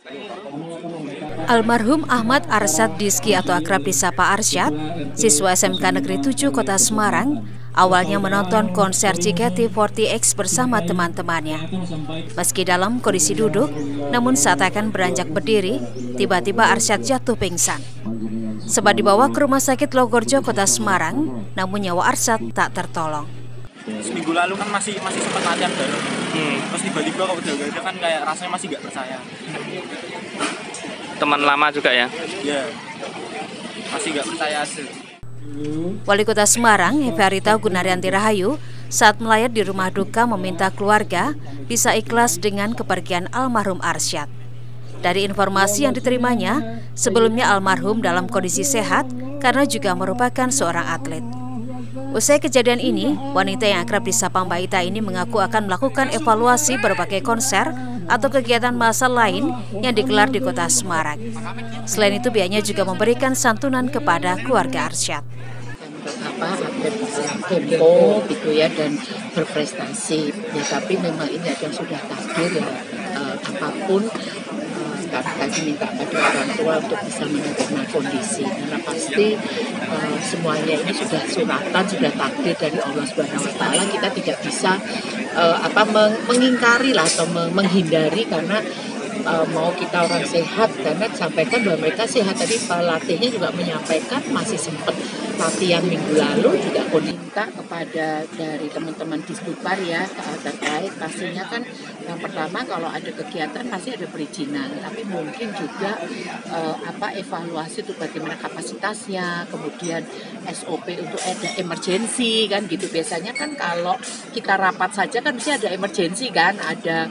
Almarhum Ahmad Arsyad Dizki atau akrab disapa Arsyad, siswa SMK Negeri 7 Kota Semarang, awalnya menonton konser JKT48 bersama teman-temannya. Meski dalam kondisi duduk, namun saat akan beranjak berdiri, tiba-tiba Arsyad jatuh pingsan. Sempat dibawa ke Rumah Sakit Logorjo Kota Semarang, namun nyawa Arsyad tak tertolong. Seminggu lalu kan masih sempat latihan bareng. Terus tiba-tiba kok udah gak ada, kan kayak rasanya masih gak percaya. Teman lama juga ya? Iya, masih gak percaya sih. Wali Kota Semarang, Hefarita Gunaryanti Rahayu, saat melayat di rumah duka meminta keluarga bisa ikhlas dengan kepergian almarhum Arsyad. Dari informasi yang diterimanya, sebelumnya almarhum dalam kondisi sehat karena juga merupakan seorang atlet. Usai kejadian ini, wanita yang akrab disapa Mbak Ita ini mengaku akan melakukan evaluasi berbagai konser atau kegiatan massal lain yang digelar di Kota Semarang. Selain itu, pihaknya juga memberikan santunan kepada keluarga Arsyad. Atlet tempo gitu ya, dan berprestasi ya, tapi memang ini ada yang sudah takdir ya, apapun kami minta pada orang tua untuk bisa menerima kondisi, karena pasti semuanya ini sudah suratan, sudah takdir dari Allah Subhanahu Wa Taala. Kita tidak bisa mengingkari lah atau menghindari, karena mau kita orang sehat, karena disampaikan bahwa mereka sehat. Tadi pelatihnya juga menyampaikan masih sempat latihan minggu lalu, juga minta kepada dari teman-teman Disbudpar ya terkait pastinya kan yang pertama kalau ada kegiatan pasti ada perizinan, tapi mungkin juga evaluasi itu bagaimana kapasitasnya, kemudian SOP untuk ada emergensi kan gitu. Biasanya kan kalau kita rapat saja kan mesti ada emergensi kan, ada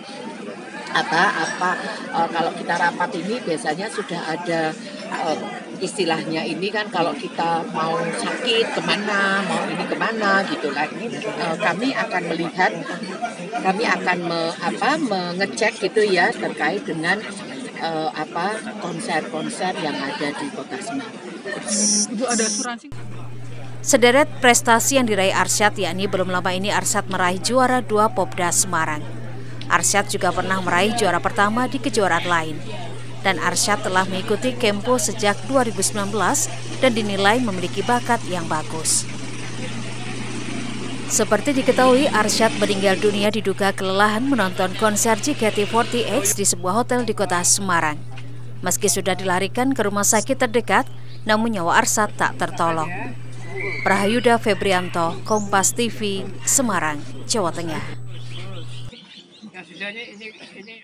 kalau kita rapat ini biasanya sudah ada istilahnya ini kan, kalau kita mau sakit kemana, mau ini kemana gitu kan. Ini kami akan melihat, kami akan mengecek gitu ya terkait dengan konser-konser yang ada di Kota Semarang. Ibu, ada asuransi? Sederet prestasi yang diraih Arsyad, yakni belum lama ini Arsyad meraih juara 2 Popda Semarang. Arsyad juga pernah meraih juara pertama di kejuaraan lain. Dan Arsyad telah mengikuti Kempo sejak 2019 dan dinilai memiliki bakat yang bagus. Seperti diketahui, Arsyad meninggal dunia diduga kelelahan menonton konser JKT48 di sebuah hotel di Kota Semarang. Meski sudah dilarikan ke rumah sakit terdekat, namun nyawa Arsyad tak tertolong. Prahayuda Febrianto, Kompas TV, Semarang, Jawa Tengah.